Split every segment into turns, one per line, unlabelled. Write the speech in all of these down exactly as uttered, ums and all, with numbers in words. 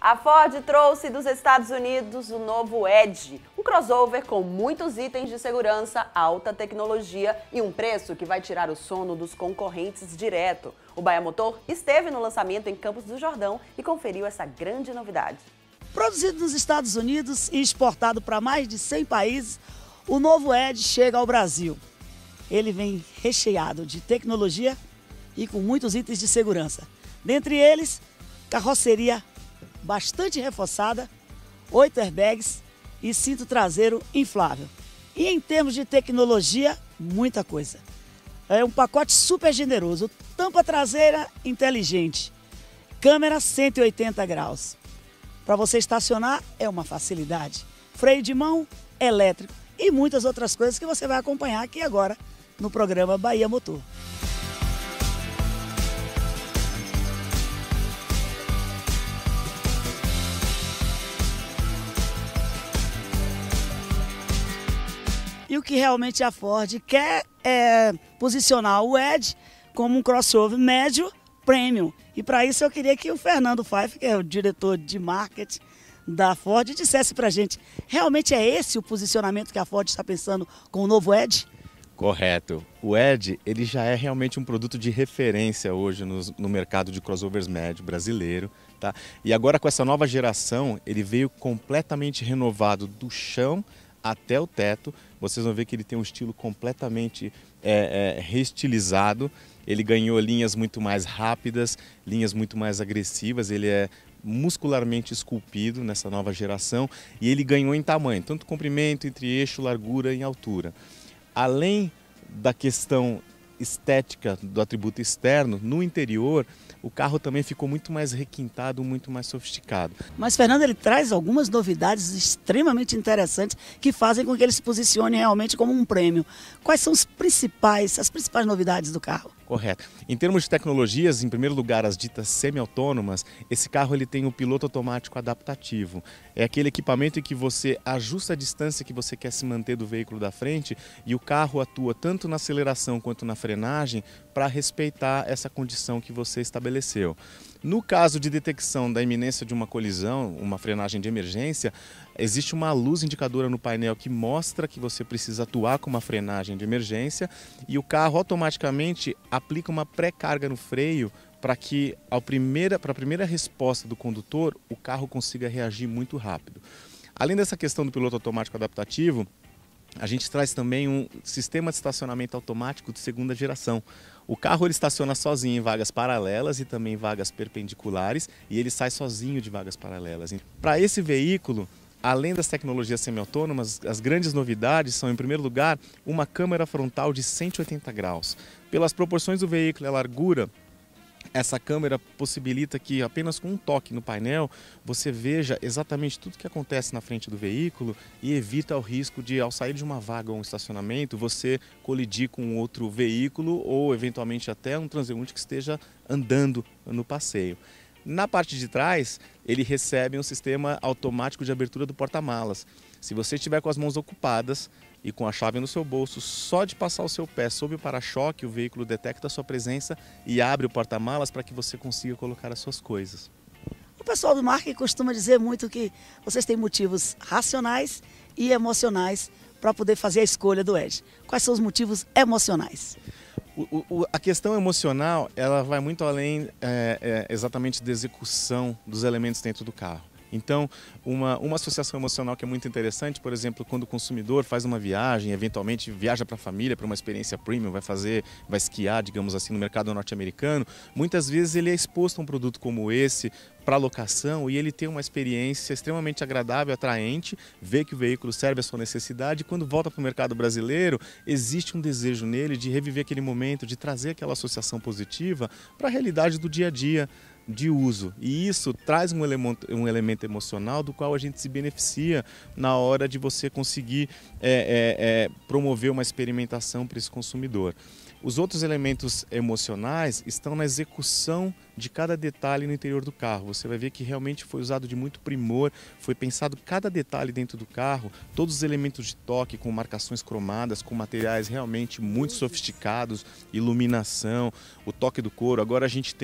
A Ford trouxe dos Estados Unidos o novo Edge, um crossover com muitos itens de segurança, alta tecnologia e um preço que vai tirar o sono dos concorrentes direto. O Bahia Motor esteve no lançamento em Campos do Jordão e conferiu essa grande novidade.
Produzido nos Estados Unidos e exportado para mais de cem países, o novo Edge chega ao Brasil. Ele vem recheado de tecnologia e com muitos itens de segurança. Dentre eles, carroceria bastante reforçada, oito airbags e cinto traseiro inflável. E em termos de tecnologia, muita coisa. É um pacote super generoso, tampa traseira inteligente, câmera cento e oitenta graus. Para você estacionar é uma facilidade, freio de mão elétrico e muitas outras coisas que você vai acompanhar aqui agora no programa Bahia Motor. E o que realmente a Ford quer é posicionar o Edge como um crossover médio premium. E para isso eu queria que o Fernando Pfeiffer, que é o diretor de marketing da Ford, dissesse para a gente, realmente é esse o posicionamento que a Ford está pensando com o novo Edge?
Correto. O Edge ele já é realmente um produto de referência hoje no, no mercado de crossovers médio brasileiro. Tá? E agora com essa nova geração, ele veio completamente renovado do chão até o teto. Vocês vão ver que ele tem um estilo completamente é, é, reestilizado. Ele ganhou linhas muito mais rápidas, linhas muito mais agressivas. Ele é muscularmente esculpido nessa nova geração e ele ganhou em tamanho, tanto comprimento, entre eixo, largura e altura. Além da questão estética do atributo externo, no interior o carro também ficou muito mais requintado, muito mais sofisticado.
Mas Fernando, ele traz algumas novidades extremamente interessantes que fazem com que ele se posicione realmente como um prêmio. Quais são os principais, as principais novidades do carro?
Correto. Em termos de tecnologias, em primeiro lugar, as ditas semi-autônomas, esse carro ele tem o piloto automático adaptativo. É aquele equipamento em que você ajusta a distância que você quer se manter do veículo da frente e o carro atua tanto na aceleração quanto na frenagem para respeitar essa condição que você estabeleceu. No caso de detecção da iminência de uma colisão, uma frenagem de emergência, existe uma luz indicadora no painel que mostra que você precisa atuar com uma frenagem de emergência e o carro automaticamente aplica uma pré-carga no freio para que a primeira, para a primeira resposta do condutor o carro consiga reagir muito rápido. Além dessa questão do piloto automático adaptativo, a gente traz também um sistema de estacionamento automático de segunda geração. O carro ele estaciona sozinho em vagas paralelas e também em vagas perpendiculares e ele sai sozinho de vagas paralelas. Para esse veículo, além das tecnologias semi-autônomas, as grandes novidades são, em primeiro lugar, uma câmera frontal de cento e oitenta graus. Pelas proporções do veículo e a largura, essa câmera possibilita que apenas com um toque no painel você veja exatamente tudo que acontece na frente do veículo e evita o risco de, ao sair de uma vaga ou um estacionamento, você colidir com outro veículo ou eventualmente até um transeunte que esteja andando no passeio. Na parte de trás, ele recebe um sistema automático de abertura do porta-malas. Se você estiver com as mãos ocupadas e com a chave no seu bolso, só de passar o seu pé sob o para-choque, o veículo detecta a sua presença e abre o porta-malas para que você consiga colocar as suas coisas.
O pessoal do marketing costuma dizer muito que vocês têm motivos racionais e emocionais para poder fazer a escolha do Edge. Quais são os motivos emocionais?
O, o, a questão emocional ela vai muito além é, é, exatamente da execução dos elementos dentro do carro. Então, uma, uma associação emocional que é muito interessante, por exemplo, quando o consumidor faz uma viagem, eventualmente viaja para a família, para uma experiência premium, vai fazer, vai esquiar, digamos assim, no mercado norte-americano, muitas vezes ele é exposto a um produto como esse para locação e ele tem uma experiência extremamente agradável, atraente, vê que o veículo serve à sua necessidade e quando volta para o mercado brasileiro, existe um desejo nele de reviver aquele momento, de trazer aquela associação positiva para a realidade do dia a dia de uso. E isso traz um elemento, um elemento emocional do qual a gente se beneficia na hora de você conseguir é, é, é, promover uma experimentação para esse consumidor. Os outros elementos emocionais estão na execução de cada detalhe no interior do carro. Você vai ver que realmente foi usado de muito primor, foi pensado cada detalhe dentro do carro, todos os elementos de toque com marcações cromadas, com materiais realmente muito sofisticados, iluminação, o toque do couro. Agora a gente tem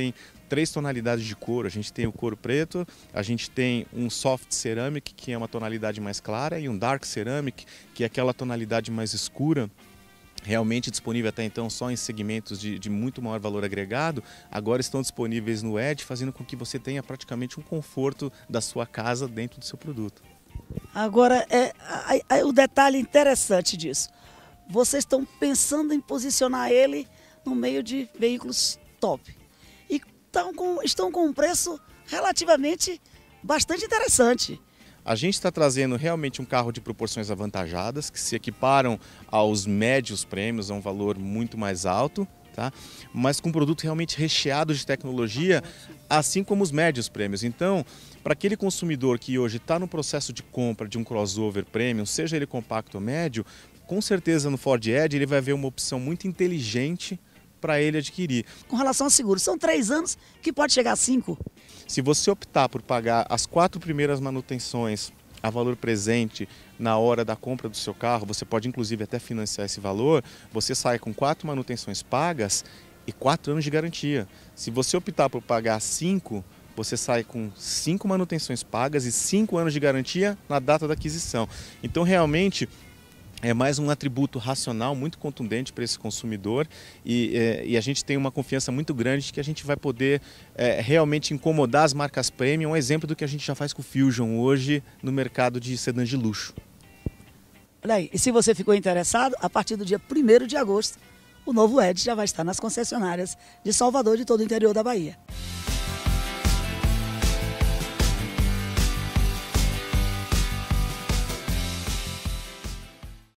três tonalidades de couro. A gente tem o couro preto, a gente tem um soft ceramic, que é uma tonalidade mais clara, e um dark ceramic, que é aquela tonalidade mais escura, realmente disponível até então só em segmentos de, de muito maior valor agregado. Agora estão disponíveis no Edge, fazendo com que você tenha praticamente um conforto da sua casa dentro do seu produto.
Agora, é, é, é o detalhe interessante disso. Vocês estão pensando em posicionar ele no meio de veículos top. E tão com, estão com um preço relativamente bastante interessante.
A gente está trazendo realmente um carro de proporções avantajadas, que se equiparam aos médios prêmios, a um valor muito mais alto, tá? Mas com um produto realmente recheado de tecnologia, assim como os médios prêmios. Então, para aquele consumidor que hoje está no processo de compra de um crossover premium, seja ele compacto ou médio, com certeza no Ford Edge ele vai ver uma opção muito inteligente para ele adquirir.
Com relação ao seguro, são três anos que pode chegar a cinco.
Se você optar por pagar as quatro primeiras manutenções a valor presente na hora da compra do seu carro, você pode inclusive até financiar esse valor, você sai com quatro manutenções pagas e quatro anos de garantia. Se você optar por pagar cinco, você sai com cinco manutenções pagas e cinco anos de garantia na data da aquisição. Então realmente é mais um atributo racional muito contundente para esse consumidor e, é, e a gente tem uma confiança muito grande de que a gente vai poder é, realmente incomodar as marcas premium, um exemplo do que a gente já faz com o Fusion hoje no mercado de sedãs de luxo.
Olha aí, e se você ficou interessado, a partir do dia primeiro de agosto, o novo Edge já vai estar nas concessionárias de Salvador e de todo o interior da Bahia.